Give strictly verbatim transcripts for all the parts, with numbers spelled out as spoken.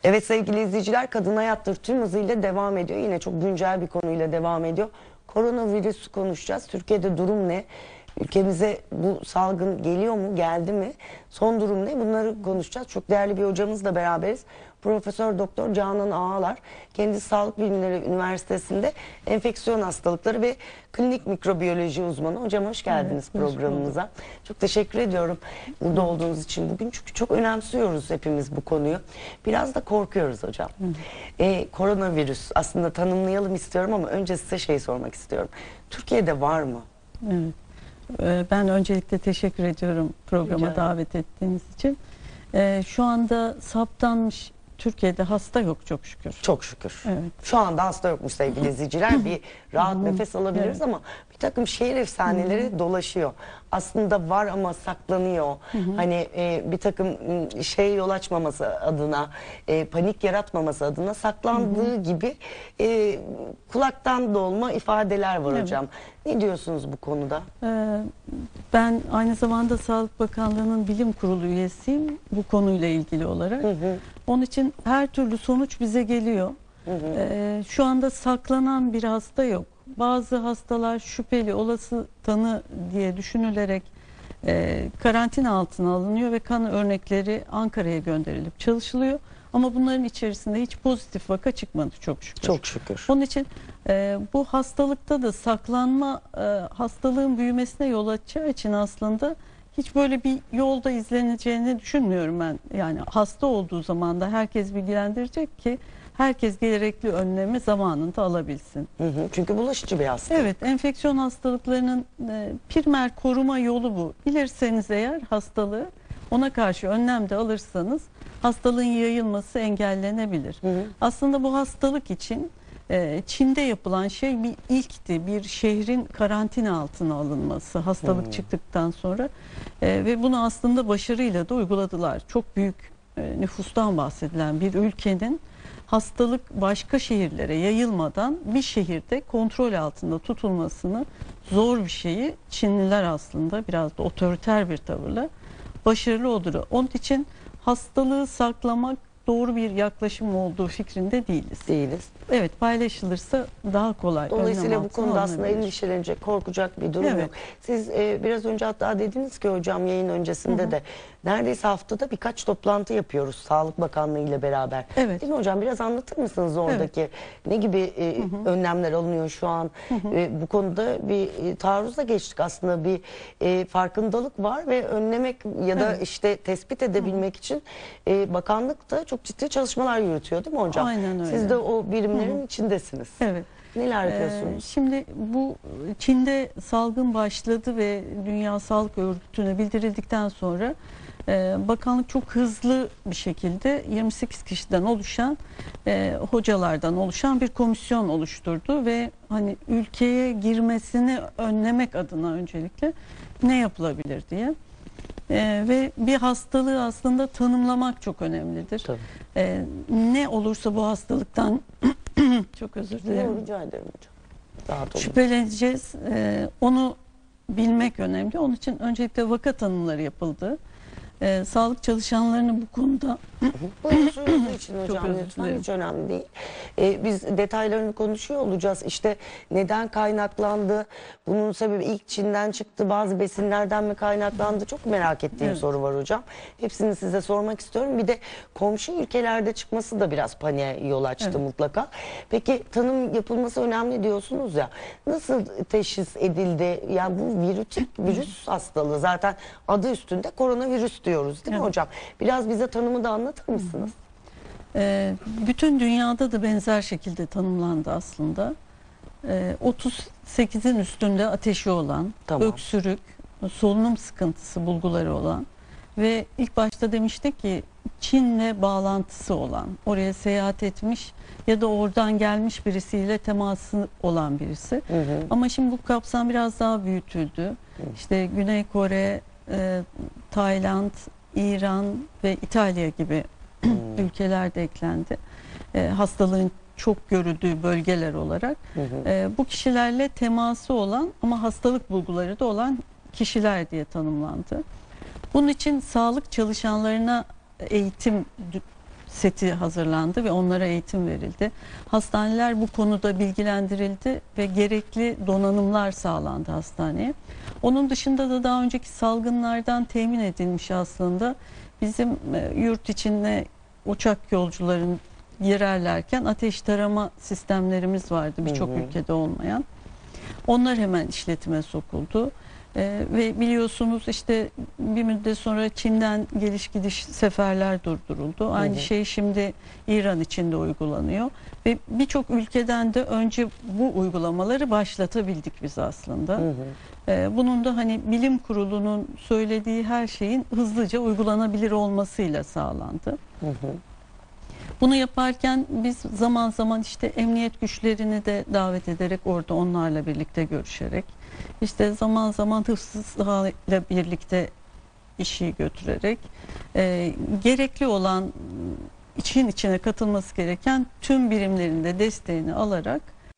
Evet sevgili izleyiciler, Kadın Hayattır tüm hızıyla devam ediyor. Yine çok güncel bir konuyla devam ediyor. Koronavirüs konuşacağız. Türkiye'de durum ne? Ülkemize bu salgın geliyor mu? Geldi mi? Son durum ne? Bunları konuşacağız. Çok değerli bir hocamızla beraberiz. Profesör Doktor Canan Ağalar. Kendisi Sağlık Bilimleri Üniversitesi'nde enfeksiyon hastalıkları ve klinik mikrobiyoloji uzmanı. Hocam hoş geldiniz evet, programımıza. Çok teşekkür ediyorum burada Hı. olduğunuz için bugün. Çünkü çok önemsiyoruz hepimiz bu konuyu. Biraz da korkuyoruz hocam. Ee, koronavirüs aslında tanımlayalım istiyorum ama önce size şey sormak istiyorum. Türkiye'de var mı? Evet. Ben öncelikle teşekkür ediyorum programa Rica davet ettiğiniz için. Ee, şu anda saptanmış Türkiye'de hasta yok çok şükür. Çok şükür. Evet. Şu anda hasta yokmuş sevgili izleyiciler. Bir rahat nefes alabiliriz evet. ama bir takım şehir efsaneleri Hı -hı. dolaşıyor. Aslında var ama saklanıyor. Hı -hı. Hani e, bir takım şey yol açmaması adına, e, panik yaratmaması adına saklandığı Hı -hı. gibi e, kulaktan dolma ifadeler var evet. hocam. Ne diyorsunuz bu konuda? Ee, ben aynı zamanda Sağlık Bakanlığı'nın bilim kurulu üyesiyim bu konuyla ilgili olarak. Hı hı. Onun için her türlü sonuç bize geliyor. Hı hı. Ee, şu anda saklanan bir hasta yok. Bazı hastalar şüpheli, olası tanı diye düşünülerek e, karantina altına alınıyor ve kan örnekleri Ankara'ya gönderilip çalışılıyor. Ama bunların içerisinde hiç pozitif vaka çıkmadı çok şükür. Çok şükür. Onun için e, bu hastalıkta da saklanma e, hastalığın büyümesine yol açacağı için aslında hiç böyle bir yolda izleneceğini düşünmüyorum ben. Yani hasta olduğu zaman da herkes bilgilendirecek ki herkes gerekli önlemi zamanında alabilsin. Hı hı, çünkü bulaşıcı bir hastalık. Evet, enfeksiyon hastalıklarının e, primer koruma yolu bu. Bilirseniz eğer hastalığı, ona karşı önlem de alırsanız hastalığın yayılması engellenebilir. Hı hı. Aslında bu hastalık için e, Çin'de yapılan şey bir ilkti. Bir şehrin karantina altına alınması hastalık hı. çıktıktan sonra e, ve bunu aslında başarıyla da uyguladılar. Çok büyük e, nüfustan bahsedilen bir ülkenin hastalık başka şehirlere yayılmadan bir şehirde kontrol altında tutulmasını zor bir şeyi Çinliler aslında biraz da otoriter bir tavırla başarılı oldu. Onun için hastalığı saklamak doğru bir yaklaşım olduğu fikrinde değiliz. Değiliz. Evet, paylaşılırsa daha kolay. Dolayısıyla bu konuda aslında endişelenecek, korkacak bir durum evet. yok. Siz e, biraz önce hatta dediniz ki hocam yayın öncesinde Hı -hı. de neredeyse haftada birkaç toplantı yapıyoruz Sağlık Bakanlığı ile beraber. Evet. Değil mi hocam? Biraz anlatır mısınız oradaki evet. ne gibi e, Hı -hı. önlemler alınıyor şu an? Hı -hı. E, bu konuda bir e, taarruzla geçtik aslında, bir e, farkındalık var ve önlemek ya da evet. işte tespit edebilmek Hı -hı. için e, bakanlık da çok ciddi çalışmalar yürütüyor değil mi hocam? Aynen öyle. Siz de o birimlerin Hı -hı. içindesiniz. Evet. Neler yapıyorsunuz? Ee, şimdi bu Çin'de salgın başladı ve Dünya Sağlık Örgütü'ne bildirildikten sonra e, bakanlık çok hızlı bir şekilde yirmi sekiz kişiden oluşan e, hocalardan oluşan bir komisyon oluşturdu ve hani ülkeye girmesini önlemek adına öncelikle ne yapılabilir diye. Ee, ve bir hastalığı aslında tanımlamak çok önemlidir. Ee, ne olursa bu hastalıktan çok özür dilerim. Rica ederim hocam. Rahat olun. Şüpheleneceğiz. Ee, onu bilmek önemli. Onun için öncelikle vaka tanımları yapıldı. Ee, sağlık çalışanlarının bu konuda buyurun suyunuzu için hocam lütfen, hiç önemli değil. Ee, biz detaylarını konuşuyor olacağız. İşte neden kaynaklandı? Bunun sebebi ilk Çin'den çıktı. Bazı besinlerden mi kaynaklandı? Çok merak ettiğim evet. soru var hocam. Hepsini size sormak istiyorum. Bir de komşu ülkelerde çıkması da biraz paniğe yol açtı evet. mutlaka. Peki tanım yapılması önemli diyorsunuz ya. Nasıl teşhis edildi? Yani bu virütik virüs hastalığı zaten adı üstünde koronavirüs diyoruz değil mi evet. hocam? Biraz bize tanımı da anlatır mısınız? Ee, bütün dünyada da benzer şekilde tanımlandı aslında. Ee, otuz sekizin üstünde ateşi olan, tamam. öksürük, solunum sıkıntısı bulguları olan ve ilk başta demiştik ki Çin'le bağlantısı olan, oraya seyahat etmiş ya da oradan gelmiş birisiyle teması olan birisi. Hı hı. Ama şimdi bu kapsam biraz daha büyütüldü. Hı. İşte Güney Kore, e, Tayland, İran ve İtalya gibi hmm. ülkeler de eklendi. E, hastalığın çok görüldüğü bölgeler olarak. Hı hı. E, bu kişilerle teması olan ama hastalık bulguları da olan kişiler diye tanımlandı. Bunun için sağlık çalışanlarına eğitim seti hazırlandı ve onlara eğitim verildi. Hastaneler bu konuda bilgilendirildi ve gerekli donanımlar sağlandı hastaneye. Onun dışında da daha önceki salgınlardan temin edilmiş aslında bizim e, yurt içinde uçak yolcuların girerlerken ateş tarama sistemlerimiz vardı birçok ülkede olmayan. Onlar hemen işletime sokuldu. Ee, ve biliyorsunuz işte bir müddet sonra Çin'den geliş gidiş seferler durduruldu. Aynı hı hı. şey şimdi İran için de uygulanıyor. Ve birçok ülkeden de önce bu uygulamaları başlatabildik biz aslında. Hı hı. Ee, bunun da hani bilim kurulunun söylediği her şeyin hızlıca uygulanabilir olmasıyla sağlandı. Hı hı. Bunu yaparken biz zaman zaman işte emniyet güçlerini de davet ederek orada onlarla birlikte görüşerek, işte zaman zaman hıfzısıyla birlikte işi götürerek e, gerekli olan için içine katılması gereken tüm birimlerin de desteğini alarak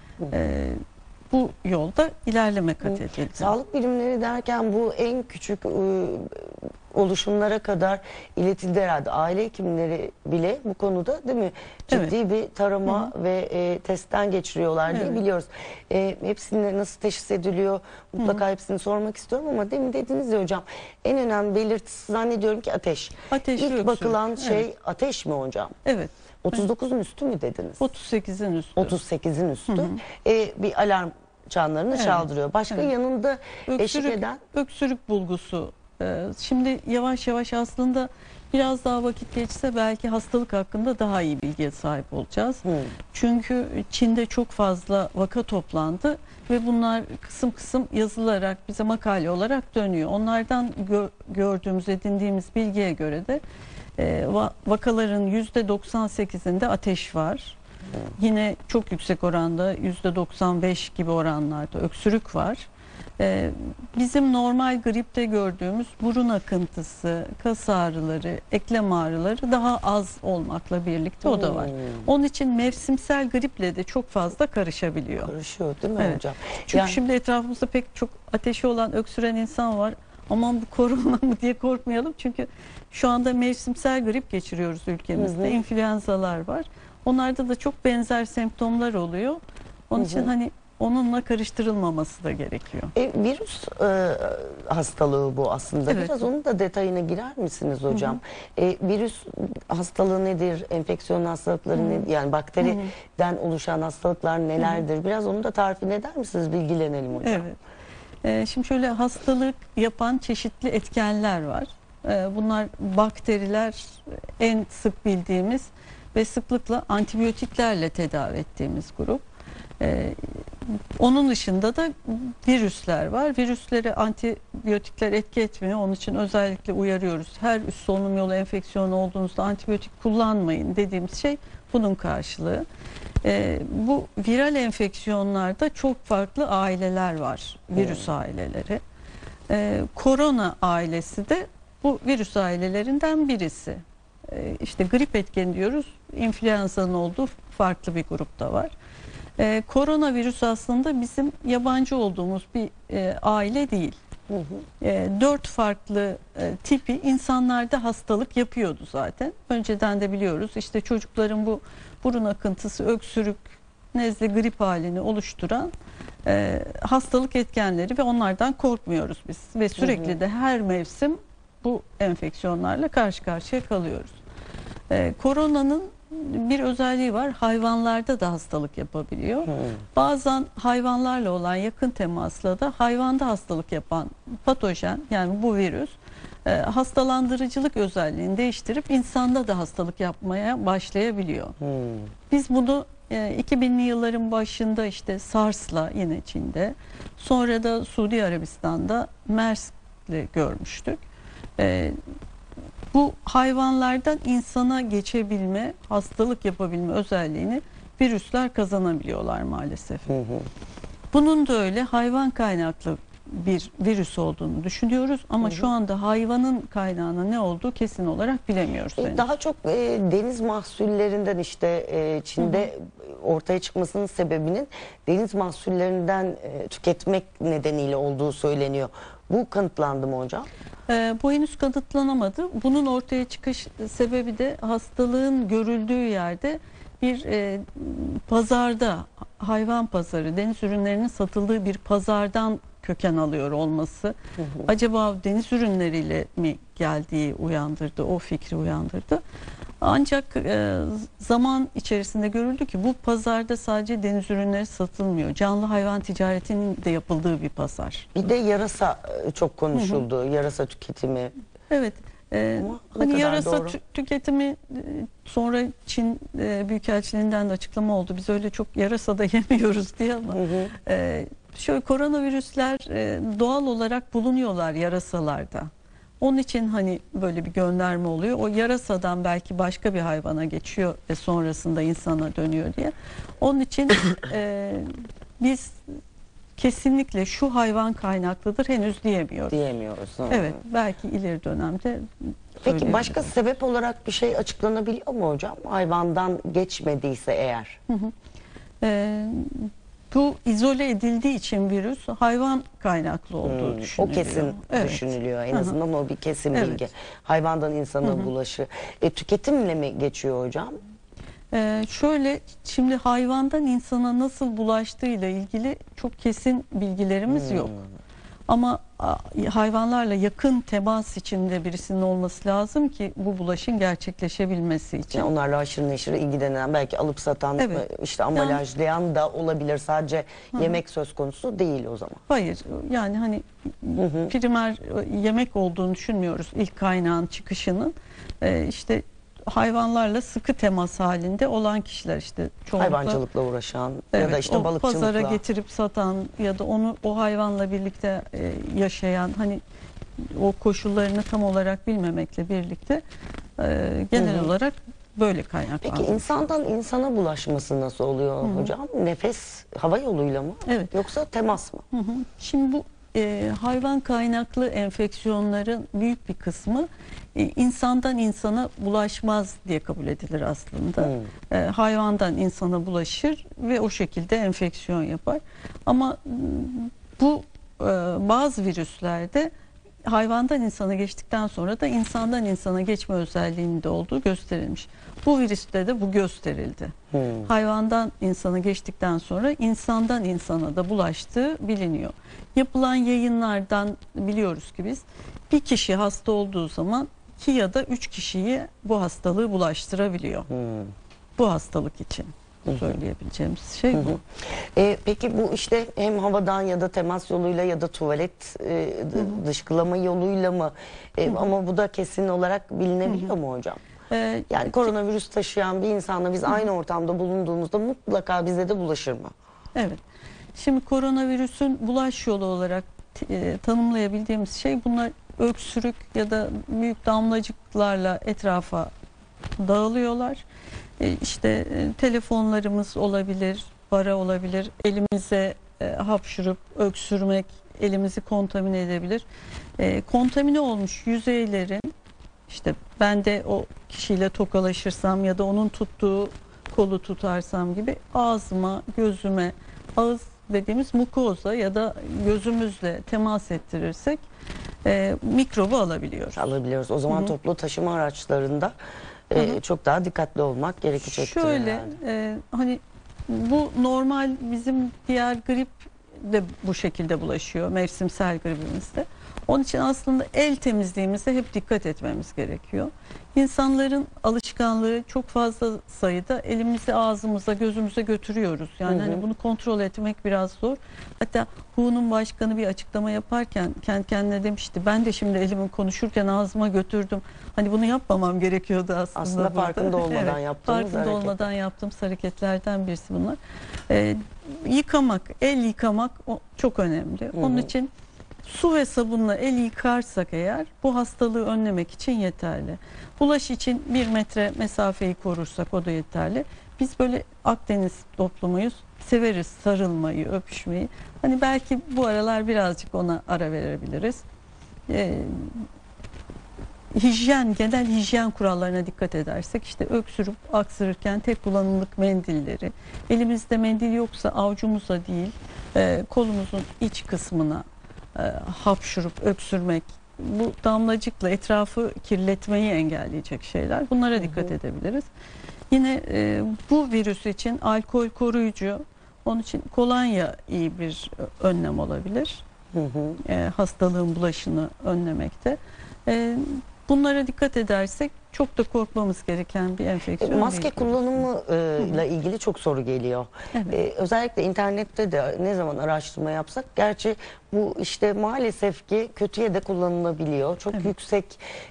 e, bu yolda ilerleme kat edildi. Sağlık birimleri derken bu en küçük ıı, oluşumlara kadar iletildi herhalde. Aile hekimleri bile bu konuda değil mi? Ciddi evet. bir tarama hı hı. ve e, testten geçiriyorlar diye evet. biliyoruz. E, hepsinde nasıl teşhis ediliyor? Mutlaka hı hı. hepsini sormak istiyorum ama demin dediniz ya hocam, en önemli belirtisi zannediyorum ki ateş. Ateş İlk bakılan öksürük. şey evet. ateş mi hocam? Evet. otuz dokuzun üstü mü dediniz? otuz sekizin üstü. otuz sekizin üstü. Hı hı. E, bir alarm çanlarını evet. çaldırıyor. Başka evet. yanında öksürük, eşlik eden? Öksürük bulgusu. Şimdi yavaş yavaş aslında biraz daha vakit geçse belki hastalık hakkında daha iyi bilgiye sahip olacağız. Hmm. Çünkü Çin'de çok fazla vaka toplandı ve bunlar kısım kısım yazılarak bize makale olarak dönüyor. Onlardan gö gördüğümüz, edindiğimiz bilgiye göre de e, va vakaların yüzde doksan sekizinde ateş var. Hmm. Yine çok yüksek oranda yüzde doksan beş gibi oranlarda öksürük var. Ee, bizim normal gripte gördüğümüz burun akıntısı, kas ağrıları, eklem ağrıları daha az olmakla birlikte o da var. Hmm. Onun için mevsimsel griple de çok fazla karışabiliyor. Karışıyor değil mi evet. hocam? Çünkü yani... şimdi etrafımızda pek çok ateşi olan, öksüren insan var. Aman bu korona mı diye korkmayalım. Çünkü şu anda mevsimsel grip geçiriyoruz ülkemizde. Hı hı. İnfluenzalar var. Onlarda da çok benzer semptomlar oluyor. Onun hı hı. için hani onunla karıştırılmaması da gerekiyor. E, virüs e, hastalığı bu aslında. Evet. Biraz onun da detayına girer misiniz hocam? Hı hı. E, virüs hastalığı nedir? Enfeksiyon hastalıkları hı hı. nedir? Yani bakteriden hı hı. oluşan hastalıklar nelerdir? Hı hı. Biraz onu da tarifini eder misiniz? Bilgilenelim hocam. Evet. E, şimdi şöyle hastalık yapan çeşitli etkenler var. E, bunlar bakteriler en sık bildiğimiz ve sıklıkla antibiyotiklerle tedavi ettiğimiz grup. Ee, onun dışında da virüsler var. Virüslere antibiyotikler etki etmiyor. Onun için özellikle uyarıyoruz. Her üst solunum yolu enfeksiyonu olduğunuzda antibiyotik kullanmayın dediğimiz şey bunun karşılığı. Ee, bu viral enfeksiyonlarda çok farklı aileler var. Virüs hmm. aileleri. Ee, korona ailesi de bu virüs ailelerinden birisi. Ee, işte grip etkeni diyoruz. İnfluenza'nın olduğu farklı bir grupta var. Ee, koronavirüs aslında bizim yabancı olduğumuz bir e, aile değil. Hı hı. E, dört farklı e, tipi insanlarda hastalık yapıyordu zaten. Önceden de biliyoruz işte çocukların bu burun akıntısı, öksürük, nezle, grip halini oluşturan e, hastalık etkenleri ve onlardan korkmuyoruz biz. Ve sürekli hı hı. de her mevsim bu enfeksiyonlarla karşı karşıya kalıyoruz. E, koronanın bir özelliği var. Hayvanlarda da hastalık yapabiliyor. Hmm. Bazen hayvanlarla olan yakın temasla da hayvanda hastalık yapan patojen, yani bu virüs e, hastalandırıcılık özelliğini değiştirip insanda da hastalık yapmaya başlayabiliyor. Hmm. Biz bunu e, iki binli yılların başında işte SARS'la yine Çin'de, sonra da Suudi Arabistan'da MERS'le görmüştük. E, Bu hayvanlardan insana geçebilme, hastalık yapabilme özelliğini virüsler kazanabiliyorlar maalesef. Hı hı. Bunun da öyle hayvan kaynaklı bir virüs olduğunu düşünüyoruz ama hı hı. şu anda hayvanın kaynağının ne olduğu kesin olarak bilemiyoruz. E, daha çok e, deniz mahsullerinden işte e, Çin'de hı hı. ortaya çıkmasının sebebinin deniz mahsullerinden e, tüketmek nedeniyle olduğu söyleniyor. Bu kanıtlandı mı hocam? E, bu henüz kanıtlanamadı. Bunun ortaya çıkış sebebi de hastalığın görüldüğü yerde bir e, pazarda, hayvan pazarı, deniz ürünlerinin satıldığı bir pazardan köken alıyor olması. Hı hı. Acaba deniz ürünleriyle mi geldiği uyandırdı, o fikri uyandırdı. Ancak e, zaman içerisinde görüldü ki bu pazarda sadece deniz ürünleri satılmıyor. Canlı hayvan ticaretinin de yapıldığı bir pazar. Bir de yarasa çok konuşuldu. Hı hı. Yarasa tüketimi. Evet. E, hani yarasa tü tüketimi sonra Çin e, Büyükelçiliğinden de açıklama oldu. Biz öyle çok yarasa da yemiyoruz diye ama. Hı hı. E, şöyle koronavirüsler e, doğal olarak bulunuyorlar yarasalarda. Onun için hani böyle bir gönderme oluyor. O yarasadan belki başka bir hayvana geçiyor ve sonrasında insana dönüyor diye. Onun için e, biz kesinlikle şu hayvan kaynaklıdır henüz diyemiyoruz. Diyemiyoruz. Evet, belki ileri dönemde. Peki başka sebep olarak bir şey açıklanabiliyor mu hocam? Hayvandan geçmediyse eğer. Hı hı. E, bu izole edildiği için virüs hayvan kaynaklı olduğu hmm, düşünülüyor. O kesin evet. düşünülüyor. En azından Hı-hı. o bir kesin evet. bilgi. Hayvandan insana Hı-hı. bulaşı. E, tüketimle mi geçiyor hocam? Ee, şöyle şimdi hayvandan insana nasıl bulaştığıyla ilgili çok kesin bilgilerimiz hmm. yok. Ama hayvanlarla yakın temas içinde birisinin olması lazım ki bu bulaşın gerçekleşebilmesi için. Yani onlarla aşırı neşir ilgilenen, belki alıp satan, evet. işte ambalajlayan yani, da olabilir. Sadece hı. yemek söz konusu değil o zaman. Hayır. Yani hani hı hı. primer yemek olduğunu düşünmüyoruz ilk kaynağın çıkışının. Ee, işte hayvanlarla sıkı temas halinde olan kişiler işte çoğunlukla hayvancılıkla uğraşan evet, ya da işte o balıkçılıkla pazara getirip satan ya da onu o hayvanla birlikte e, yaşayan hani o koşullarını tam olarak bilmemekle birlikte e, genel hı hı. olarak böyle kaynaklanıyor. Peki insandan insana bulaşması nasıl oluyor hı hı. hocam? Nefes hava yoluyla mı? Evet. Yoksa temas mı? Hı hı. Şimdi bu e, hayvan kaynaklı enfeksiyonların büyük bir kısmı e, insandan insana bulaşmaz diye kabul edilir aslında. Hmm. E, hayvandan insana bulaşır ve o şekilde enfeksiyon yapar. Ama bu e, bazı virüslerde hayvandan insana geçtikten sonra da insandan insana geçme özelliğinde olduğu gösterilmiş. Bu virüste de bu gösterildi. Hmm. Hayvandan insana geçtikten sonra insandan insana da bulaştığı biliniyor. Yapılan yayınlardan biliyoruz ki biz bir kişi hasta olduğu zaman iki ya da üç kişiyi bu hastalığı bulaştırabiliyor. Hmm. Bu hastalık için. Söyleyebileceğimiz şey bu. Hı hı. E, peki bu işte hem havadan ya da temas yoluyla ya da tuvalet e, hı hı. dışkılama yoluyla mı? E, hı hı. Ama bu da kesin olarak bilinebiliyor hı hı. mu hocam? Ee, yani koronavirüs taşıyan bir insanla biz hı hı. aynı ortamda bulunduğumuzda mutlaka bize de bulaşır mı? Evet. Şimdi koronavirüsün bulaş yolu olarak e, tanımlayabildiğimiz şey bunlar öksürük ya da büyük damlacıklarla etrafa dağılıyorlar. E, işte e, telefonlarımız olabilir, para olabilir, elimize e, hapşurup öksürmek elimizi kontamine edebilir. E, kontamine olmuş yüzeylerin işte ben de o kişiyle tokalaşırsam ya da onun tuttuğu kolu tutarsam gibi ağzıma, gözüme, ağız dediğimiz mukoza ya da gözümüzle temas ettirirsek e, mikrobu alabiliyoruz. Alabiliyoruz. O zaman Hı-hı. toplu taşıma araçlarında e, çok daha dikkatli olmak gerekecektir. Şöyle e, hani bu normal bizim diğer grip de bu şekilde bulaşıyor. Mevsimsel gribimizde. Onun için aslında el temizliğimize hep dikkat etmemiz gerekiyor. İnsanların alışkanlığı çok fazla sayıda elimizi ağzımıza, gözümüze götürüyoruz. Yani hı hı. hani bunu kontrol etmek biraz zor. Hatta H U'nun başkanı bir açıklama yaparken kendi kendine demişti. Ben de şimdi elimi konuşurken ağzıma götürdüm. Hani bunu yapmamam gerekiyordu aslında. Aslında burada. farkında olmadan evet, yaptığımız farkında hareket. olmadan yaptığımız hareketlerden birisi bunlar. Ee, yıkamak, el yıkamak o, çok önemli. Hı hı. Onun için su ve sabunla el yıkarsak eğer bu hastalığı önlemek için yeterli. Bulaş için bir metre mesafeyi korursak o da yeterli. Biz böyle Akdeniz toplumuyuz. Severiz sarılmayı, öpüşmeyi. Hani belki bu aralar birazcık ona ara verebiliriz. Ee, hijyen, genel hijyen kurallarına dikkat edersek işte öksürüp aksırırken tek kullanımlık mendilleri, elimizde mendil yoksa avucumuza değil e, kolumuzun iç kısmına e, hapşurup öksürmek, bu damlacıkla etrafı kirletmeyi engelleyecek şeyler. Bunlara dikkat edebiliriz. Yine e, bu virüs için alkol koruyucu, onun için kolonya iyi bir önlem olabilir. Hı hı. E, hastalığın bulaşını önlemekte. E, bunlara dikkat edersek çok da korkmamız gereken bir enfeksiyon Maske değil. kullanımı e, ile ilgili çok soru geliyor. Evet. E, özellikle internette de ne zaman araştırma yapsak, gerçi bu işte maalesef ki kötüye de kullanılabiliyor. Çok Evet. yüksek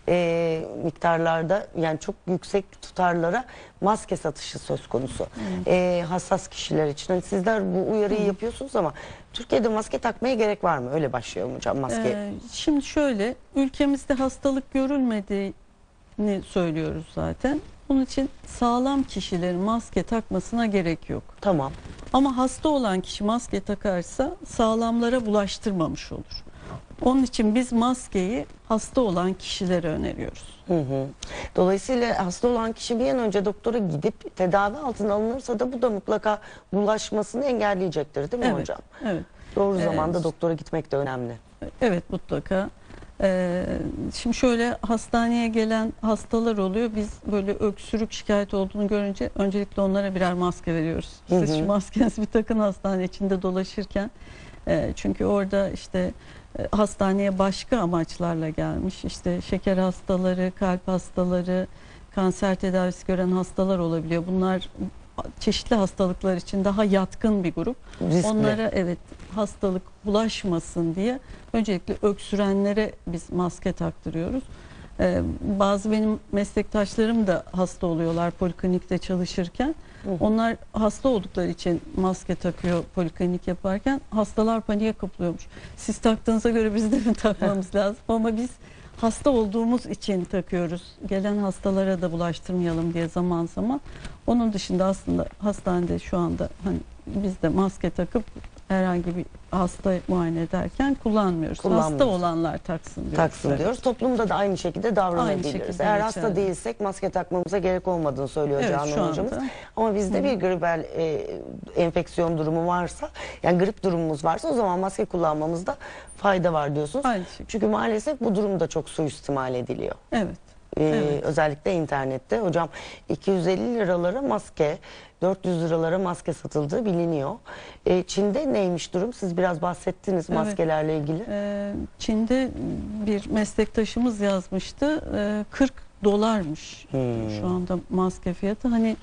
e, miktarlarda, yani çok yüksek tutarlara maske satışı söz konusu. E, hassas kişiler için. Hani sizler bu uyarıyı yapıyorsunuz ama Türkiye'de maske takmaya gerek var mı? Öyle başlıyor hocam maske. E, şimdi şöyle, ülkemizde hastalık görülmediği ni söylüyoruz zaten. Bunun için sağlam kişilerin maske takmasına gerek yok. Tamam. Ama hasta olan kişi maske takarsa sağlamlara bulaştırmamış olur. Onun için biz maskeyi hasta olan kişilere öneriyoruz. Hı hı. Dolayısıyla hasta olan kişi bir an önce doktora gidip tedavi altına alınırsa da bu da mutlaka bulaşmasını engelleyecektir, değil mi Evet, hocam? evet. Doğru Ee, zamanda doktora gitmek de önemli. Evet, mutlaka. Ee, şimdi şöyle, hastaneye gelen hastalar oluyor. Biz böyle öksürük şikayet olduğunu görünce öncelikle onlara birer maske veriyoruz. Hı Siz hı. şu maskenizi bir takın hastane içinde dolaşırken. Ee, çünkü orada işte e, hastaneye başka amaçlarla gelmiş. İşte şeker hastaları, kalp hastaları, kanser tedavisi gören hastalar olabiliyor. Bunlar çeşitli hastalıklar için daha yatkın bir grup. Riskli. Onlara evet, hastalık bulaşmasın diye öncelikle öksürenlere biz maske taktırıyoruz. Ee, bazı benim meslektaşlarım da hasta oluyorlar poliklinikte çalışırken. Hı hı. Onlar hasta oldukları için maske takıyor poliklinik yaparken. Hastalar paniğe kapılıyormuş. Siz taktığınıza göre biz de mi takmamız lazım? Ama biz hasta olduğumuz için takıyoruz. Gelen hastalara da bulaştırmayalım diye zaman zaman. Onun dışında aslında hastanede şu anda hani biz de maske takıp herhangi bir hasta muayene ederken kullanmıyoruz. Hasta Kullanmıyoruz. olanlar taksın diyoruz. Taksın Evet. diyoruz. Toplumda da aynı şekilde davranabiliriz. Aynı şekilde Eğer geçerli. hasta değilsek maske takmamıza gerek olmadığını söylüyor Evet, Canan şu anda. hocamız. Ama bizde bir gribel e, enfeksiyon durumu varsa, yani grip durumumuz varsa, o zaman maske kullanmamızda fayda var diyorsunuz. Aynı şekilde. Çünkü maalesef bu durum da çok suistimal ediliyor. Evet. Ee, Evet. Özellikle internette. Hocam iki yüz elli liralara maske, dört yüz liralara maske satıldığı biliniyor. Ee, Çin'de neymiş durum? Siz biraz bahsettiniz Evet. maskelerle ilgili. Ee, Çin'de bir meslektaşımız yazmıştı. Ee, kırk dolarmış Hmm. şu anda maske fiyatı. Hani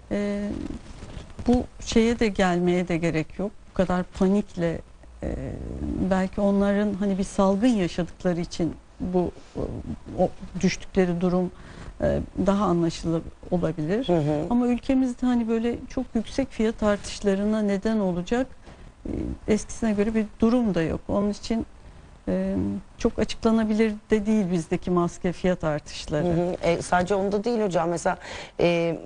e, bu şeye de gelmeye de gerek yok. Bu kadar panikle e, belki onların hani bir salgın yaşadıkları için bu o düştükleri durum e, daha anlaşılır olabilir. Hı hı. Ama ülkemizde hani böyle çok yüksek fiyat artışlarına neden olacak e, eskisine göre bir durum da yok. Onun için e, çok açıklanabilir de değil bizdeki maske fiyat artışları. Hı hı. E, sadece onda değil hocam. Mesela e, e,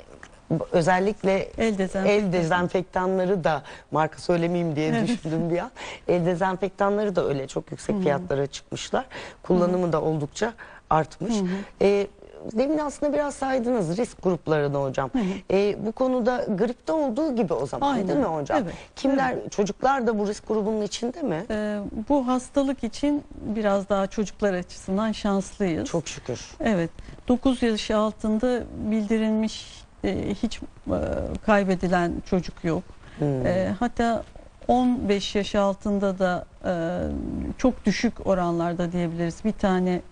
özellikle El dezenfektanı. el dezenfektanları da, marka söylemeyeyim diye Evet. düşündüm bir an. El dezenfektanları da öyle çok yüksek fiyatlara çıkmışlar. Kullanımı da oldukça artmış. Hı hı. E, demin aslında biraz saydınız risk gruplarını hocam. Hı hı. E, bu konuda gripte olduğu gibi o zaman, Aynen. değil mi hocam? Evet. Kimler, çocuklar da bu risk grubunun içinde mi? E, bu hastalık için biraz daha çocuklar açısından şanslıyız. Çok şükür. Evet. dokuz yaş altında bildirilmiş e, hiç e, kaybedilen çocuk yok. Hmm. E, hatta on beş yaş altında da e, çok düşük oranlarda diyebiliriz. Bir tane e,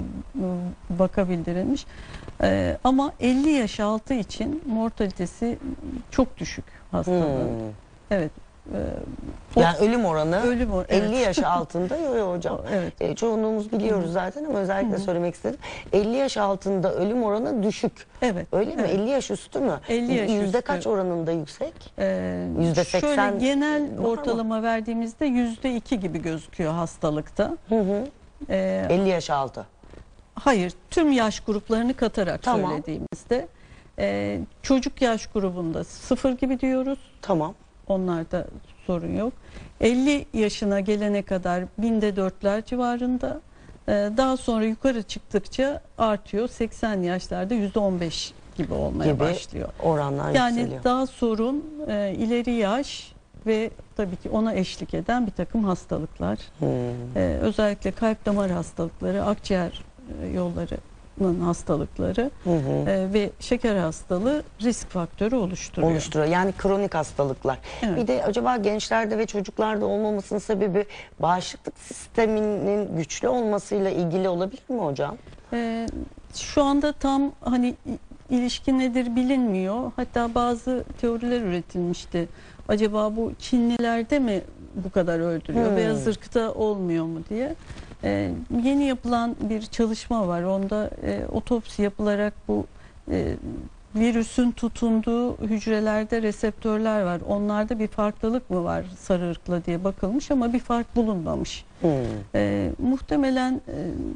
vaka bildirilmiş. E, ama elli yaş altı için mortalitesi çok düşük hastalığın. Hmm. Evet. E, o- Yani ölüm oranı ölüm or- elli evet. yaş altında yok yok hocam. Evet. E, çoğunluğumuz biliyoruz zaten ama özellikle Hı hı. söylemek istedim. elli yaş altında ölüm oranı düşük. Evet. Öyle mi? Evet. elli yaş üstü mü? elli yaş Yüzde üstü. kaç oranında yüksek? Ee, Yüzde seksen şöyle genel var mı? ortalama verdiğimizde yüzde iki gibi gözüküyor hastalıkta. Hı hı. Ee, elli yaş altı. hayır, tüm yaş gruplarını katarak Tamam. söylediğimizde e, çocuk yaş grubunda sıfır gibi diyoruz. Tamam. Onlarda sorun yok. elli yaşına gelene kadar binde dörtler civarında. Ee, daha sonra yukarı çıktıkça artıyor. seksen yaşlarda yüzde on beş gibi olmaya Gibi başlıyor. oranlar Yani yükseliyor. daha sorun e, ileri yaş ve tabii ki ona eşlik eden bir takım hastalıklar. Hmm. Ee, özellikle kalp damar hastalıkları, akciğer e, yollarının hastalıkları Hı hı. e, ve şeker hastalığı risk faktörü oluşturuyor. Oluşturuyor. Yani kronik hastalıklar. Evet. Bir de acaba gençlerde ve çocuklarda olmamasının sebebi bağışıklık sisteminin güçlü olmasıyla ilgili olabilir mi hocam? Ee, şu anda tam hani i- ilişki nedir bilinmiyor. Hatta bazı teoriler üretilmişti. Acaba bu Çinlilerde mi bu kadar öldürüyor? Hmm. Beyaz ırkta olmuyor mu diye. Ee, yeni yapılan bir çalışma var. Onda e, otopsi yapılarak bu e, virüsün tutunduğu hücrelerde reseptörler var. Onlarda bir farklılık mı var sarı ırkla diye bakılmış ama bir fark bulunmamış. Hmm. Ee, muhtemelen e,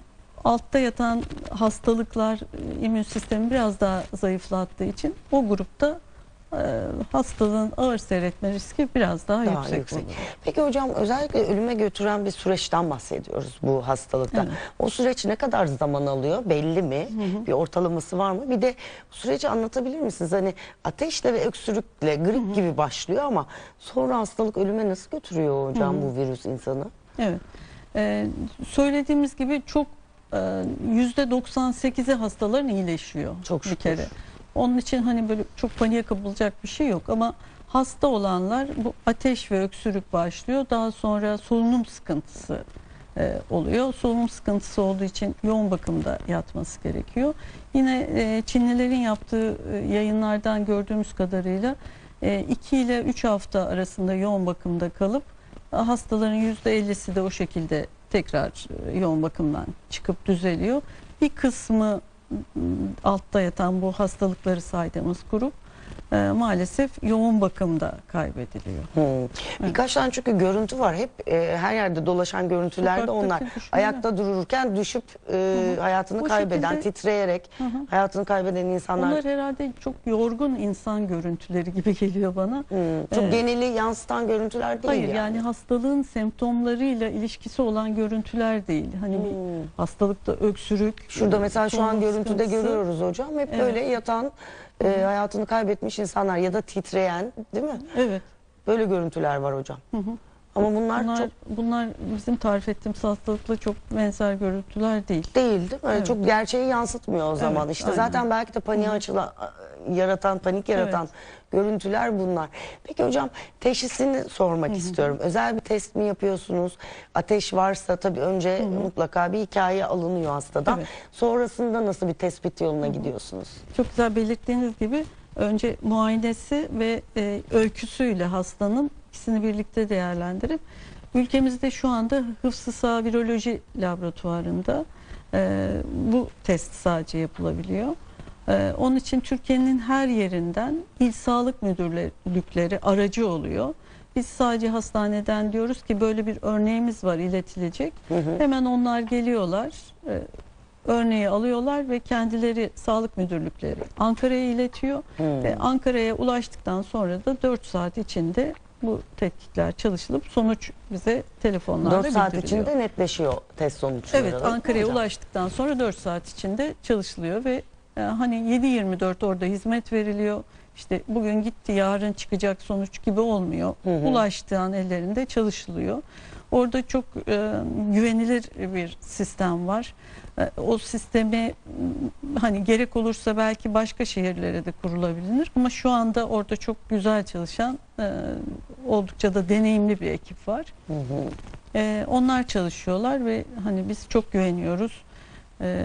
altta yatan hastalıklar e, immün sistemi biraz daha zayıflattığı için o grupta e, hastalığın ağır seyretme riski biraz daha, Daha yüksek, yüksek. olur. Peki hocam, özellikle ölüme götüren bir süreçten bahsediyoruz bu hastalıkta. Evet. O süreç ne kadar zaman alıyor? Belli mi? Hı hı. Bir ortalaması var mı? Bir de bu süreci anlatabilir misiniz? Hani ateşle ve öksürükle, grip Hı hı. gibi başlıyor ama sonra hastalık ölüme nasıl götürüyor hocam Hı hı. bu virüs insanı? Evet. Ee, söylediğimiz gibi çok e, yüzde doksan sekizi hastaların iyileşiyor Çok bir şükür. kere. Onun için hani böyle çok paniğe kapılacak bir şey yok ama hasta olanlar bu ateş ve öksürük başlıyor. Daha sonra solunum sıkıntısı e, oluyor. Solunum sıkıntısı olduğu için yoğun bakımda yatması gerekiyor. Yine e, Çinlilerin yaptığı e, yayınlardan gördüğümüz kadarıyla iki ile üç hafta arasında yoğun bakımda kalıp hastaların yüzde ellisi de o şekilde tekrar e, yoğun bakımdan çıkıp düzeliyor. Bir kısmı m, altta yatan bu hastalıkları saydığımız grup e, maalesef yoğun bakımda kaybediliyor. Hmm. Birkaç tane çünkü görüntü var. Hep e, her yerde dolaşan görüntülerde Sokaktaki onlar düşmeler. ayakta dururken düşüp e, Hı hı. hayatını O kaybeden, şekilde- titreyerek Hı hı. hayatını kaybeden insanlar. Onlar herhalde çok yorgun insan görüntüleri gibi geliyor bana. Hmm, çok Ee, geneli yansıtan görüntüler değil Hayır yani. yani hastalığın semptomlarıyla ilişkisi olan görüntüler değil. Hani bir Hmm. hastalıkta öksürük. Şurada mesela şu an solunum görüntüde sıkıntısı. görüyoruz hocam. Hep Evet. böyle yatan, e, hayatını kaybetmiş insanlar ya da titreyen, değil mi? Evet. Böyle görüntüler var hocam. Hı hı. Ama bunlar, Bunlar, çok bunlar bizim tarif ettiğimiz hastalıkla çok benzer görüntüler değil. değil, değil mi? Evet. Çok gerçeği yansıtmıyor o zaman. Evet, İşte aynen. zaten belki de paniği açıla, yaratan, panik yaratan Evet. görüntüler bunlar. Peki hocam, teşhisini sormak istiyorum. Özel bir test mi yapıyorsunuz? Ateş varsa tabii önce mutlaka bir hikaye alınıyor hastadan. Evet. Sonrasında nasıl bir tespit yoluna gidiyorsunuz? Çok güzel belirttiğiniz gibi önce muayenesi ve e, öyküsüyle hastanın ikisini birlikte değerlendirip ülkemizde şu anda Hıfzı Sağ Viroloji Laboratuvarı'nda e, bu test sadece yapılabiliyor. E, onun için Türkiye'nin her yerinden il sağlık müdürlükleri aracı oluyor. Biz sadece hastaneden diyoruz ki böyle bir örneğimiz var iletilecek. Hı hı. Hemen onlar geliyorlar. E, örneği alıyorlar ve kendileri sağlık müdürlükleri Ankara'ya iletiyor. Hmm. Ve Ankara'ya ulaştıktan sonra da dört saat içinde bu tetkikler çalışılıp sonuç bize telefonlarla dört saat bildiriliyor. içinde netleşiyor test sonuçları. Evet, değil mi Ankara'ya hocam? ulaştıktan sonra dört saat içinde çalışılıyor ve e, hani yedi yirmi dört orada hizmet veriliyor. İşte bugün gitti yarın çıkacak sonuç gibi olmuyor. Hı hı. Ulaştığı an ellerinde çalışılıyor. Orada çok e, güvenilir bir sistem var. E, o sistemi m, hani gerek olursa belki başka şehirlere de kurulabilir ama şu anda orada çok güzel çalışan e, oldukça da deneyimli bir ekip var. Hı hı. E, onlar çalışıyorlar ve hani biz çok güveniyoruz e,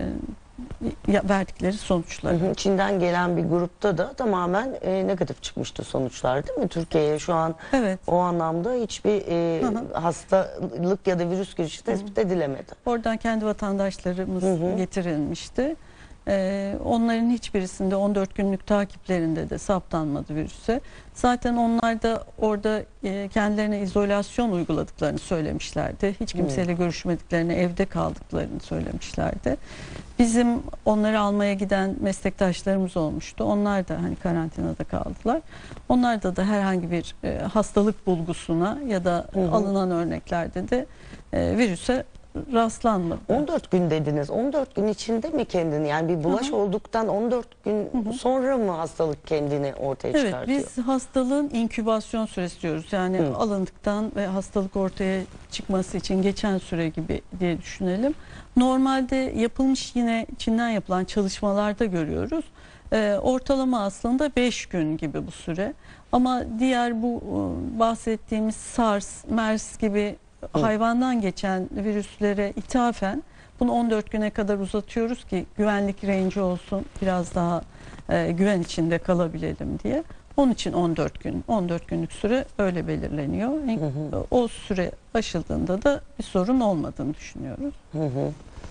ya- verdikleri sonuçlara. Hı hı. Çin'den gelen bir grupta da tamamen e, negatif çıkmıştı sonuçlar, değil mi? Türkiye'ye şu an Evet. o anlamda hiçbir e, Hı hı. hastalık ya da virüs girişi tespit edilemedi. Oradan kendi vatandaşlarımız Hı hı. getirilmişti. Ee, onların hiçbirisinde on dört günlük takiplerinde de saptanmadı virüse. Zaten onlar da orada e, kendilerine izolasyon uyguladıklarını söylemişlerdi. Hiç kimseyle görüşmediklerini, evde kaldıklarını söylemişlerdi. Bizim onları almaya giden meslektaşlarımız olmuştu. Onlar da hani karantinada kaldılar. Onlarda da herhangi bir e, hastalık bulgusuna ya da Hı hı. alınan örneklerde de e, virüse rastlanmadı. on dört gün dediniz. on dört gün içinde mi kendini, yani bir bulaş olduktan on dört gün sonra mı hastalık kendini ortaya Evet, çıkartıyor? biz hastalığın inkübasyon süresi diyoruz. Yani Hı. alındıktan ve hastalık ortaya çıkması için geçen süre gibi diye düşünelim. Normalde yapılmış, yine Çin'den yapılan çalışmalarda görüyoruz. Ee, ortalama aslında beş gün gibi bu süre. Ama diğer bu e, bahsettiğimiz SARS, MERS gibi hayvandan geçen virüslere ithafen bunu on dört güne kadar uzatıyoruz ki güvenlik range olsun, biraz daha e, güven içinde kalabilelim diye. Onun için on dört gün, on dört günlük süre öyle belirleniyor. Hı hı. O süre aşıldığında da bir sorun olmadığını düşünüyoruz. Hı hı.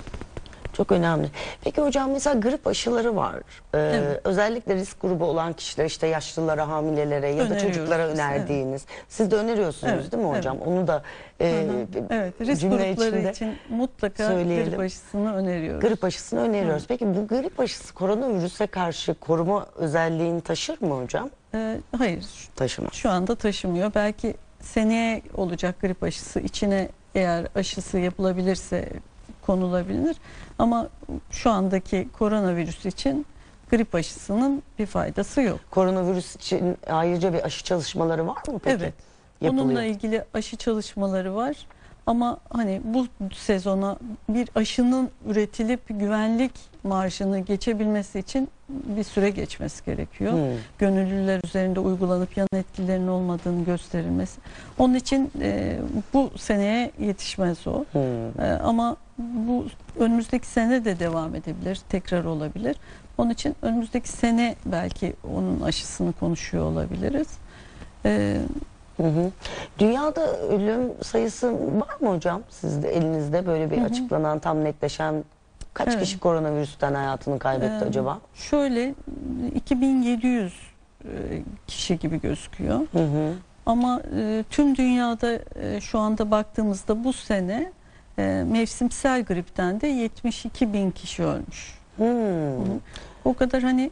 Çok önemli. Peki hocam, mesela grip aşıları var. Ee, Evet. Özellikle risk grubu olan kişiler, işte yaşlılara, hamilelere ya da Öneriyoruz çocuklara biz, önerdiğiniz. Siz de öneriyorsunuz Evet, değil mi hocam? evet. Onu da e, Hı hı. Evet, risk cümle grupları içinde için mutlaka söyleyelim. grip aşısını öneriyoruz. Grip aşısını öneriyoruz. Peki bu grip aşısı koronavirüse karşı koruma özelliğini taşır mı hocam? Ee, hayır, Taşımaz. şu anda taşımıyor. Belki seneye olacak grip aşısı, içine eğer aşısı yapılabilirse konulabilir. Ama şu andaki koronavirüs için grip aşısının bir faydası yok. Koronavirüs için ayrıca bir aşı çalışmaları var mı peki? Evet. Yapılıyor. Onunla ilgili aşı çalışmaları var. Ama hani bu sezona bir aşının üretilip güvenlik marjını geçebilmesi için bir süre geçmesi gerekiyor. Hmm. Gönüllüler üzerinde uygulanıp yan etkilerinin olmadığını gösterilmesi. Onun için e, bu seneye yetişmez o. Hmm. E, ama bu önümüzdeki sene de devam edebilir, tekrar olabilir. Onun için önümüzdeki sene belki onun aşısını konuşuyor olabiliriz. E, Hı hı. Dünyada ölüm sayısı var mı hocam? Sizde elinizde böyle bir Hı hı. açıklanan, tam netleşen, kaç Evet. kişi koronavirüsten hayatını kaybetti Ee, acaba? Şöyle iki bin yedi yüz e, kişi gibi gözüküyor. Hı hı. Ama e, tüm dünyada e, şu anda baktığımızda bu sene e, mevsimsel gripten de yetmiş iki bin kişi ölmüş. Hmm. Hı hı. O kadar hani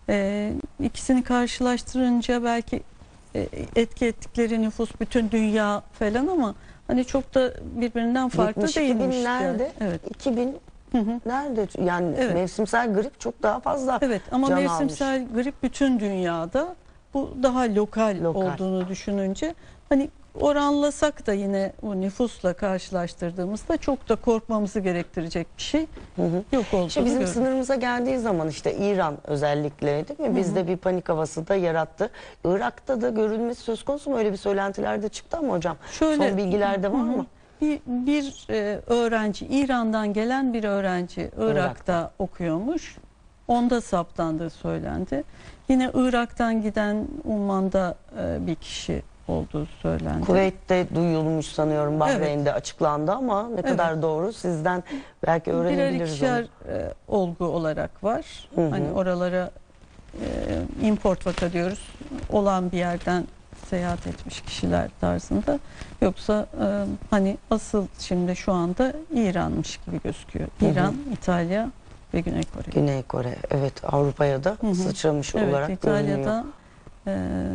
e, ikisini karşılaştırınca belki e, etki ettikleri nüfus bütün dünya falan, ama hani çok da birbirinden farklı yetmiş iki bin değilmiş. nerede? Yani. Evet. iki bin Hı hı. nerede? Yani Evet. mevsimsel grip çok daha fazla Evet, ama can mevsimsel almış. grip bütün dünyada, bu daha lokal, Lokal. olduğunu düşününce hani oranlasak da yine o nüfusla karşılaştırdığımızda çok da korkmamızı gerektirecek bir şey Hı hı. yok olduğunu İşte bizim görüyoruz. sınırımıza geldiği zaman işte İran özellikle, değil mi? Bizde bir panik havası da yarattı. Irak'ta da görülmesi söz konusu mu? Öyle bir söylentiler de çıktı ama hocam. Şöyle, Son bilgiler de var hı hı. mı? Bir, bir e, öğrenci, İran'dan gelen bir öğrenci Irak'ta, Irak'ta. okuyormuş. Onda saptandığı söylendi. Yine Irak'tan giden Umman'da e, bir kişi olduğu söylendi. Kuveyt'te duyulmuş sanıyorum, Bahreyn'de açıklandı ama ne kadar doğru, sizden belki Birer öğrenebiliriz ikişer onu. e, olgu olarak var. Hı hı. Hani oralara e, import vaka diyoruz. Olan bir yerden seyahat etmiş kişiler tarzında. Yoksa e, hani asıl şimdi şu anda İran'mış gibi gözüküyor. Hı hı. İran, İtalya ve Güney Kore. Güney Kore, evet, Avrupa'ya da Hı hı. sıçramış Evet, olarak görünüyor. İtalya'da e,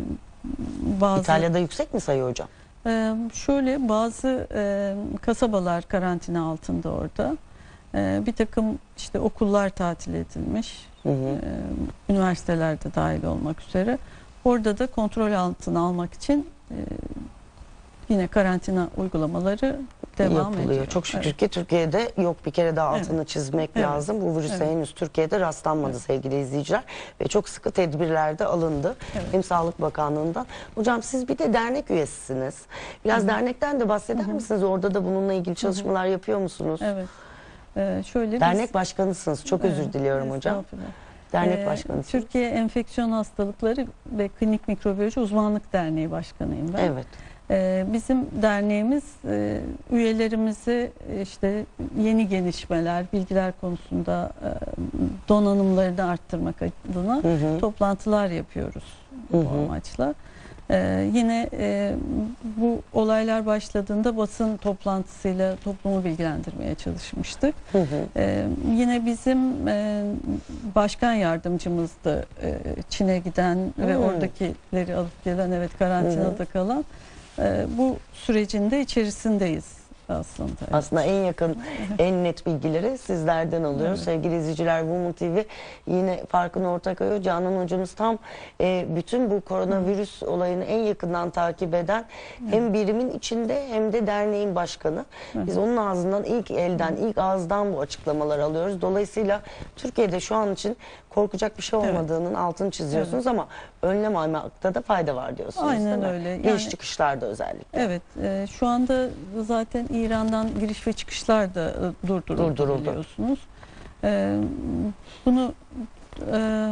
bazı İtalya'da yüksek mi sayı hocam? Ee, şöyle bazı e, kasabalar karantina altında orada. Ee, bir takım işte okullar tatil edilmiş. Hı hı. Ee, üniversiteler de dahil olmak üzere. Orada da kontrol altına almak için e, yine karantina uygulamaları devam Yapılıyor. ediyor. Çok şükür Evet. ki Türkiye'de yok, bir kere daha altını Evet. çizmek Evet. lazım. Bu virüse Evet. henüz Türkiye'de rastlanmadı Evet. sevgili izleyiciler ve çok sıkı tedbirler de alındı. Evet. Hem Sağlık Bakanlığı'ndan. Hocam siz bir de dernek üyesisiniz. Biraz Hı hı. dernekten de bahseder Hı hı. misiniz? Orada da bununla ilgili çalışmalar yapıyor musunuz? Evet. Ee, şöyle Dernek biz, başkanısınız. Çok özür Evet, diliyorum hocam. estağfurullah. Dernek Ee, başkanısınız. Türkiye Enfeksiyon Hastalıkları ve Klinik Mikrobiyoloji Uzmanlık Derneği Başkanıyım ben. Evet. Ee, bizim derneğimiz e, üyelerimizi e, işte yeni gelişmeler, bilgiler konusunda e, donanımlarını arttırmak adına Hı hı. toplantılar yapıyoruz Hı bu hı. amaçla. Ee, yine e, bu olaylar başladığında basın toplantısıyla toplumu bilgilendirmeye çalışmıştık. Hı hı. Ee, yine bizim e, başkan yardımcımızdı e, Çin'e giden ve Hmm. oradakileri alıp gelen, evet, karantinada Hı hı. kalan. E, bu sürecin de içerisindeyiz aslında. Evet. Aslında en yakın, en net bilgileri sizlerden alıyoruz. Evet. Sevgili izleyiciler, Woman T V yine Farkın Ortakaya, Canan hocamız tam e, bütün bu koronavirüs olayını en yakından takip eden hem birimin içinde hem de derneğin başkanı. Biz onun ağzından ilk elden, ilk ağızdan bu açıklamaları alıyoruz. Dolayısıyla Türkiye'de şu an için korkacak bir şey olmadığının evet. altını çiziyorsunuz evet. ama önlem almakta da fayda var diyorsunuz. Aynen değil mi? öyle. Giriş Yani, çıkışlarda özellikle. Evet. E, şu anda zaten İran'dan giriş ve çıkışlar da e, durduruldu, durduruldu biliyorsunuz. E, bunu e,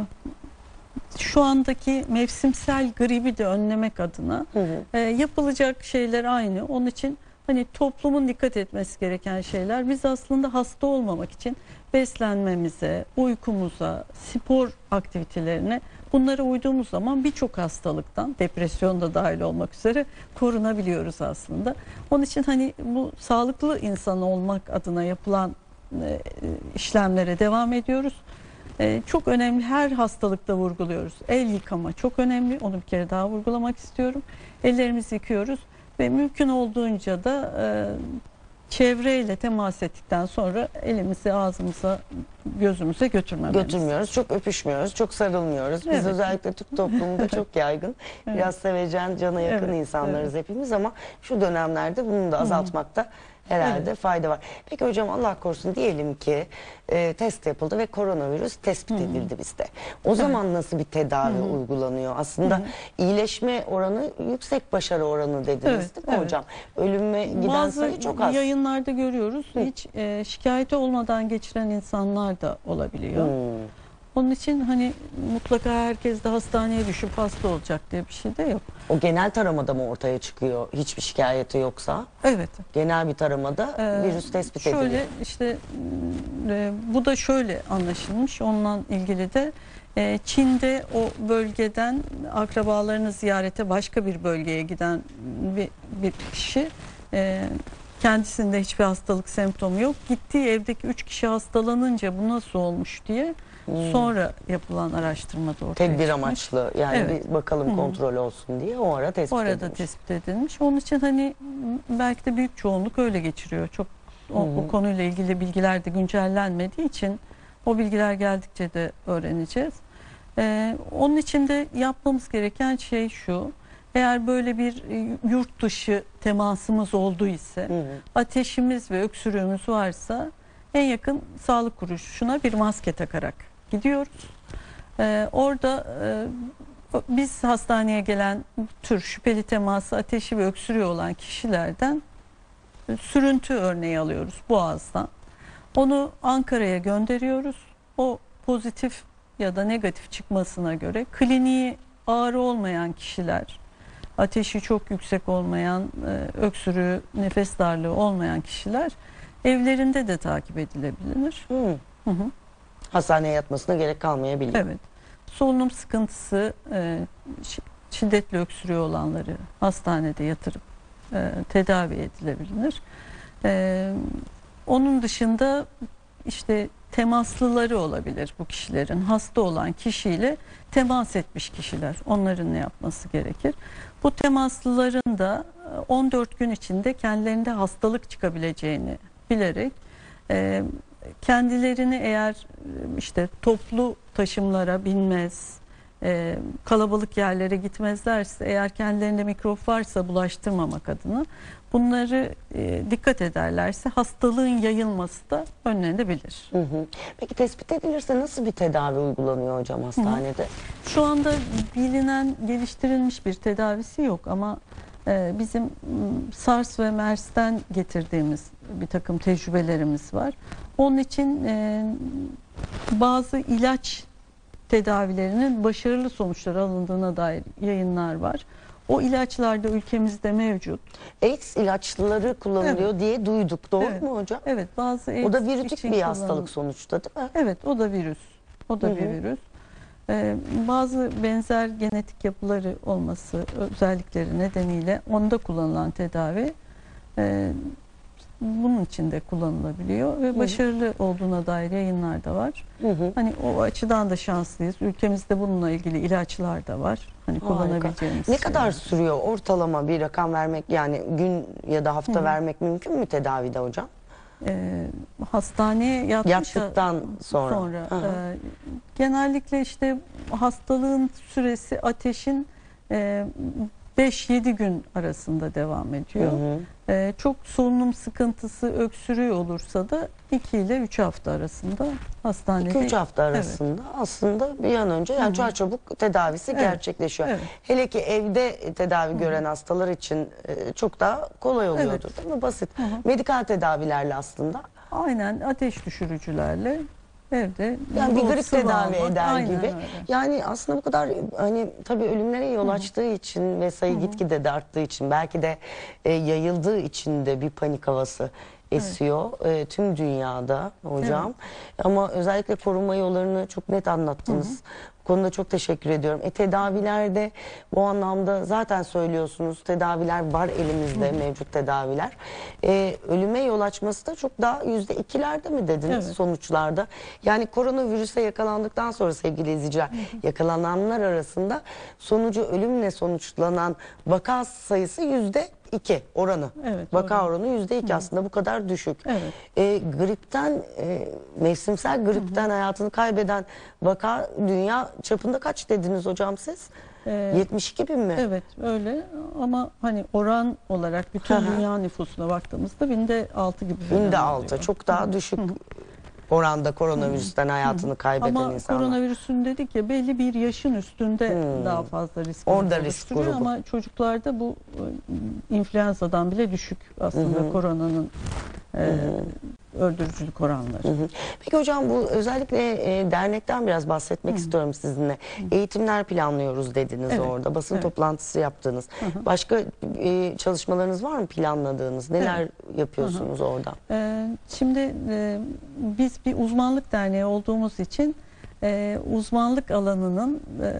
şu andaki mevsimsel gribi de önlemek adına hı hı. E, yapılacak şeyler aynı. Onun için hani toplumun dikkat etmesi gereken şeyler. Biz aslında hasta olmamak için beslenmemize, uykumuza, spor aktivitelerine bunlara uyduğumuz zaman birçok hastalıktan, depresyon da dahil olmak üzere korunabiliyoruz aslında. Onun için hani bu sağlıklı insan olmak adına yapılan e, işlemlere devam ediyoruz. E, çok önemli, her hastalıkta vurguluyoruz. El yıkama çok önemli. Onu bir kere daha vurgulamak istiyorum. Ellerimizi yıkıyoruz ve mümkün olduğunca da e, çevreyle temas ettikten sonra elimizi ağzımıza, gözümüze götürmememiz. Götürmüyoruz. Çok öpüşmüyoruz. Çok sarılmıyoruz. Biz evet. özellikle Türk toplumunda çok yaygın. Evet. Biraz sevecen, cana yakın evet. insanlarız evet. hepimiz ama şu dönemlerde bunu da azaltmakta Hı. herhalde evet. fayda var. Peki hocam, Allah korusun diyelim ki e, test yapıldı ve koronavirüs tespit Hı. edildi bizde. O evet. zaman nasıl bir tedavi Hı. uygulanıyor? Aslında Hı. iyileşme oranı yüksek, başarı oranı dediniz evet. değil mi evet. hocam? Ölüme giden Bazı sayı çok az. Yayınlarda görüyoruz. Hı. Hiç e, şikayeti olmadan geçiren insanlar da olabiliyor. Hı. Onun için hani mutlaka herkes de hastaneye düşüp hasta olacak diye bir şey de yok. O genel taramada mı ortaya çıkıyor hiçbir şikayeti yoksa? Evet. Genel bir taramada ee, virüs tespit şöyle ediliyor. Şöyle işte e, bu da şöyle anlaşılmış. Onunla ilgili de e, Çin'de o bölgeden akrabalarını ziyarete başka bir bölgeye giden bir, bir kişi e, kendisinde hiçbir hastalık semptomu yok. Gittiği evdeki üç kişi hastalanınca bu nasıl olmuş diye Hmm. sonra yapılan araştırmada ortaya Tedbir çıkmış. amaçlı yani evet. bir bakalım hmm. kontrol olsun diye o ara tespit Orada edilmiş. tespit edilmiş. Onun için hani belki de büyük çoğunluk öyle geçiriyor. Çok o, hmm. o konuyla ilgili bilgiler de güncellenmediği için o bilgiler geldikçe de öğreneceğiz. Ee, onun için de yapmamız gereken şey şu. Eğer böyle bir yurt dışı temasımız olduysa, hmm. ateşimiz ve öksürüğümüz varsa en yakın sağlık kuruluşuna bir maske takarak gidiyoruz. Ee, orada e, biz hastaneye gelen tür şüpheli teması, ateşi ve öksürüğü olan kişilerden e, sürüntü örneği alıyoruz boğazdan. Onu Ankara'ya gönderiyoruz. O pozitif ya da negatif çıkmasına göre kliniği ağrı olmayan kişiler, ateşi çok yüksek olmayan, e, öksürüğü, nefes darlığı olmayan kişiler evlerinde de takip edilebilir. Hmm. Hı hı. Hastaneye yatmasına gerek kalmayabilir. Evet. Solunum sıkıntısı, e, şiddetli öksürüğü olanları hastanede yatırıp e, tedavi edilebilir. E, onun dışında işte temaslıları olabilir bu kişilerin. Hasta olan kişiyle temas etmiş kişiler. Onların ne yapması gerekir? Bu temaslıların da on dört gün içinde kendilerinde hastalık çıkabileceğini bilerek e, kendilerini eğer işte toplu taşımlara binmez, e, kalabalık yerlere gitmezlerse, eğer kendilerinde mikrop varsa bulaştırmamak adına bunları e, dikkat ederlerse hastalığın yayılması da önlenebilir. Hı hı. Peki tespit edilirse nasıl bir tedavi uygulanıyor hocam hastanede? Hı hı. Şu anda bilinen, geliştirilmiş bir tedavisi yok ama bizim SARS ve MERS'ten getirdiğimiz bir takım tecrübelerimiz var. Onun için bazı ilaç tedavilerinin başarılı sonuçlar alındığına dair yayınlar var. O ilaçlar da ülkemizde mevcut. AIDS ilaçları kullanılıyor evet. diye duyduk. Doğru evet. mu hocam? Evet. Bazı AIDS o da virütik bir hastalık sonuçta değil mi? Evet. O da virüs. O da Hı -hı. bir virüs. Ee, bazı benzer genetik yapıları olması özellikleri nedeniyle onda kullanılan tedavi e, bunun için de kullanılabiliyor ve başarılı olduğuna dair yayınlar da var. Hı hı. Hani o açıdan da şanslıyız. Ülkemizde bununla ilgili ilaçlar da var. Hani kullanabileceğimiz. Ne kadar şeyler. sürüyor ortalama bir rakam vermek, yani gün ya da hafta Hı. vermek mümkün mü tedavide hocam? Ee, hastaneye yatmış Yattıktan sonra. sonra Hı hı. e, genellikle işte hastalığın süresi ateşin e, beş yedi gün arasında devam ediyor. Hı hı. E, çok solunum sıkıntısı, öksürüğü olursa da iki ile üç hafta arasında hastanede. iki üç hafta arasında aslında bir an önce, yani çok çabuk tedavisi Evet. gerçekleşiyor. Evet. Hele ki evde tedavi gören hastalar için e, çok daha kolay oluyordur, Evet. değil mi? Basit. Hı hı. Medikal tedavilerle aslında. Aynen, ateş düşürücülerle evde. Yani bir bol grip sıvı tedavi almak. eder Aynen gibi. öyle. Yani aslında bu kadar, hani tabii ölümlere yol açtığı için ve sayı gitgide de arttığı için, belki de e, yayıldığı için de bir panik havası esiyor e, tüm dünyada hocam. Ama özellikle korunma yollarını çok net anlattınız. Hı hı. Bu konuda çok teşekkür ediyorum. E, tedavilerde bu anlamda zaten söylüyorsunuz, tedaviler var elimizde, mevcut tedaviler. E, ölüme yol açması da çok daha yüzde ikilerde mi dediniz Evet. sonuçlarda? Yani koronavirüse yakalandıktan sonra sevgili izleyiciler, yakalananlar arasında sonucu ölümle sonuçlanan vaka sayısı yüzde iki oranı. Evet, Vaka oranı. oranı yüzde iki, aslında bu kadar düşük. Evet. E, gripten, e, mevsimsel gripten hayatını kaybeden vaka dünya çapında kaç dediniz hocam siz? Ee, yetmiş iki bin mi? Evet öyle, ama hani oran olarak bütün Hı hı. dünya nüfusuna baktığımızda binde altı gibi falan Binde oluyor. altı, çok daha düşük oranda koronavirüsten hayatını kaybeden Ama insanlar. koronavirüsün dedik ya, belli bir yaşın üstünde Hmm. daha fazla risk Orada grubu risk oluşturuyor, grubu. ama çocuklarda bu e, influenzadan bile düşük aslında Hı hı. koronanın e, öldürücülük oranları. Hı hı. Peki hocam, bu özellikle e, dernekten biraz bahsetmek istiyorum sizinle. Eğitimler planlıyoruz dediniz Evet, orada. Basın evet. toplantısı yaptınız. Başka e, çalışmalarınız var mı planladığınız? Neler yapıyorsunuz orada? Ee, Şimdi e, biz bir uzmanlık derneği olduğumuz için e, uzmanlık alanının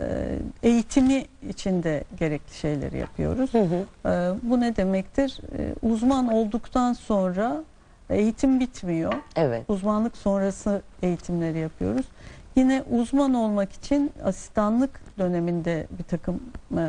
e, eğitimi içinde gerekli şeyleri yapıyoruz. Hı hı. E, Bu ne demektir? E, Uzman olduktan sonra eğitim bitmiyor. Evet. Uzmanlık sonrası eğitimleri yapıyoruz. Yine uzman olmak için asistanlık döneminde bir takım e,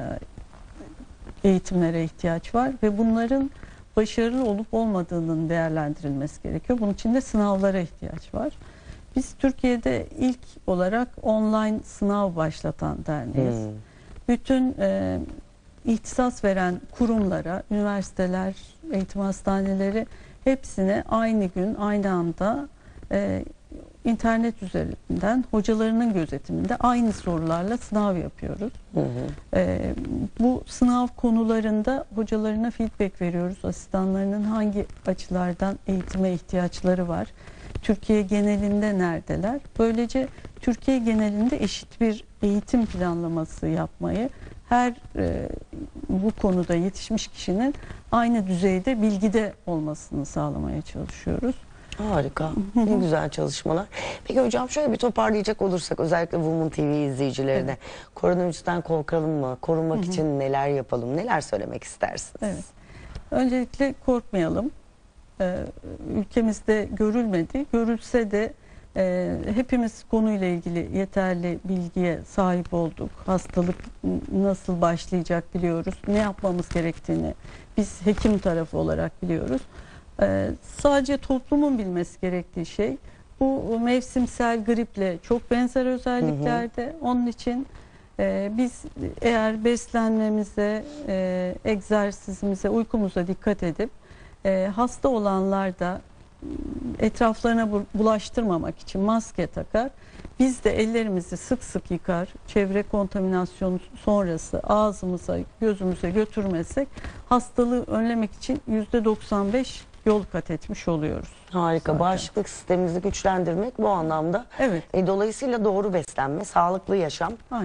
eğitimlere ihtiyaç var ve bunların başarılı olup olmadığının değerlendirilmesi gerekiyor. Bunun için de sınavlara ihtiyaç var. Biz Türkiye'de ilk olarak online sınav başlatan derneğiz. Hmm. Bütün e, ihtisas veren kurumlara, üniversiteler, eğitim hastaneleri, hepsine aynı gün, aynı anda e, internet üzerinden hocalarının gözetiminde aynı sorularla sınav yapıyoruz. Hı hı. Ee, bu sınav konularında hocalarına feedback veriyoruz. Asistanlarının hangi açılardan eğitime ihtiyaçları var? Türkiye genelinde neredeler? Böylece Türkiye genelinde eşit bir eğitim planlaması yapmayı, her e, bu konuda yetişmiş kişinin aynı düzeyde bilgide olmasını sağlamaya çalışıyoruz. Harika. Ne güzel çalışmalar. Peki hocam, şöyle bir toparlayacak olursak, özellikle Woman T V izleyicilerine, Evet. koronavirüsten korkalım mı? Korunmak için neler yapalım? Neler söylemek istersiniz? Evet. Öncelikle korkmayalım. Ee, ülkemizde görülmedi. Görülse de e, hepimiz konuyla ilgili yeterli bilgiye sahip olduk. Hastalık nasıl başlayacak biliyoruz. Ne yapmamız gerektiğini biz hekim tarafı olarak biliyoruz. Ee, sadece toplumun bilmesi gerektiği şey, bu mevsimsel griple çok benzer özelliklerde. Onun için e, biz eğer beslenmemize, e, egzersizimize, uykumuza dikkat edip e, hasta olanlar da etraflarına bulaştırmamak için maske takar. Biz de ellerimizi sık sık yıkar. Çevre kontaminasyonu sonrası ağzımıza, gözümüze götürmesek hastalığı önlemek için yüzde doksan beş yol kat etmiş oluyoruz. Harika. Zaten. Bağışıklık sistemimizi güçlendirmek bu anlamda. Evet. E, dolayısıyla doğru beslenme, sağlıklı yaşam Aynen.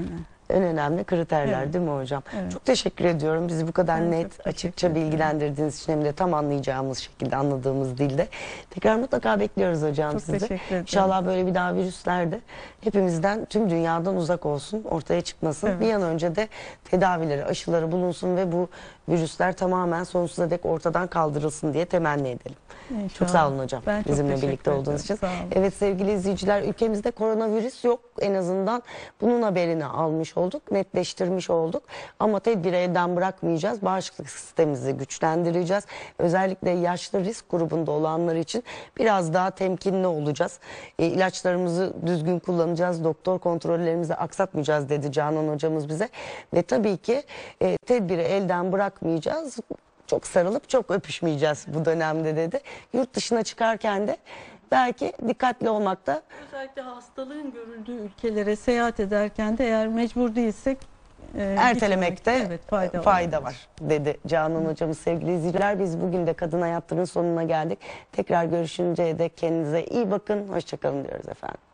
en önemli kriterler Evet. değil mi hocam? Evet. Çok teşekkür ediyorum. Bizi bu kadar Ben çok net, teşekkür açıkça ederim. bilgilendirdiğiniz için hem de tam anlayacağımız şekilde, anladığımız dilde. Tekrar mutlaka bekliyoruz hocam Çok sizi. teşekkür ederim. İnşallah böyle bir daha virüsler de hepimizden, tüm dünyadan uzak olsun, ortaya çıkmasın. Evet. Bir an önce de tedavileri, aşıları bulunsun ve bu virüsler tamamen sonsuza dek ortadan kaldırılsın diye temenni edelim. İnşallah. Çok sağ olun hocam. Ben çok Bizimle teşekkür birlikte olduğunuz ederim. için. Sağ olun. Evet sevgili izleyiciler, ülkemizde koronavirüs yok. En azından bunun haberini almış olduk, netleştirmiş olduk. Ama tedbiri elden bırakmayacağız. Bağışıklık sistemimizi güçlendireceğiz. Özellikle yaşlı risk grubunda olanlar için biraz daha temkinli olacağız. E, ilaçlarımızı düzgün kullanacağız. Doktor kontrollerimizi aksatmayacağız dedi Canan hocamız bize. Ve tabii ki e, tedbiri elden bırakmayacağız. Çok sarılıp çok öpüşmeyeceğiz bu dönemde dedi. Yurt dışına çıkarken de belki dikkatli olmakta Özellikle hastalığın görüldüğü ülkelere seyahat ederken de eğer mecbur değilsek e, ertelemekte gitmemekte, evet, fayda, fayda, var. var dedi Canan hocamız. Sevgili izleyiciler, biz bugün de Kadın Hayatları'nın sonuna geldik. Tekrar görüşünceye dek kendinize iyi bakın. Hoşçakalın diyoruz efendim.